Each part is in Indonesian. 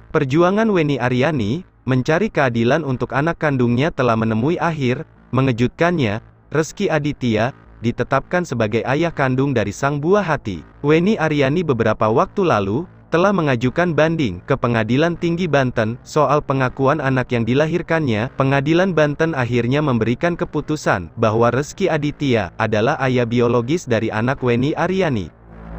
Perjuangan Weni Aryani mencari keadilan untuk anak kandungnya telah menemui akhir. Mengejutkannya, Rezky Aditya ditetapkan sebagai ayah kandung dari sang buah hati. Weni Aryani beberapa waktu lalu telah mengajukan banding ke Pengadilan Tinggi Banten soal pengakuan anak yang dilahirkannya. Pengadilan Banten akhirnya memberikan keputusan bahwa Rezky Aditya adalah ayah biologis dari anak Weni Aryani.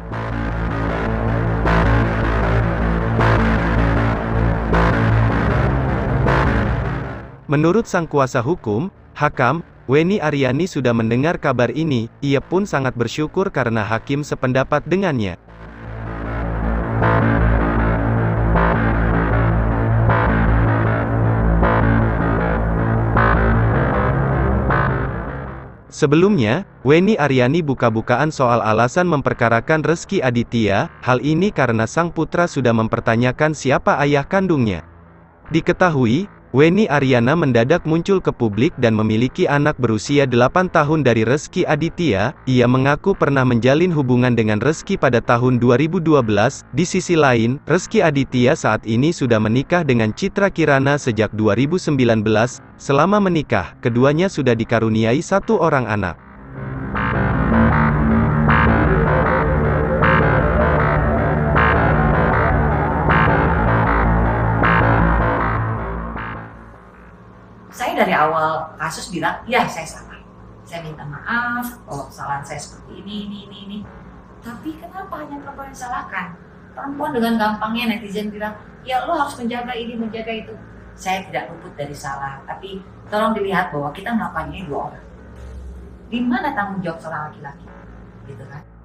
Menurut sang kuasa hukum, Hakam, Weni Aryani sudah mendengar kabar ini. Ia pun sangat bersyukur karena hakim sependapat dengannya. Sebelumnya, Weni Aryani buka-bukaan soal alasan memperkarakan Rezky Aditya. Hal ini karena sang putra sudah mempertanyakan siapa ayah kandungnya. Diketahui, Weni Aryani mendadak muncul ke publik dan memiliki anak berusia 8 tahun dari Rezky Aditya. Ia mengaku pernah menjalin hubungan dengan Rezky pada tahun 2012. Di sisi lain, Rezky Aditya saat ini sudah menikah dengan Citra Kirana sejak 2019. Selama menikah, keduanya sudah dikaruniai 1 orang anak. Saya dari awal kasus bilang, ya saya salah. Saya minta maaf kalau kesalahan saya seperti ini. Tapi kenapa hanya perempuan yang disalahkan? Perempuan dengan gampangnya netizen bilang, ya lo harus menjaga ini, menjaga itu. Saya tidak luput dari salah, tapi tolong dilihat bahwa kita melakukannya 2 orang. Di mana tanggung jawab seorang laki-laki? Gitu kan?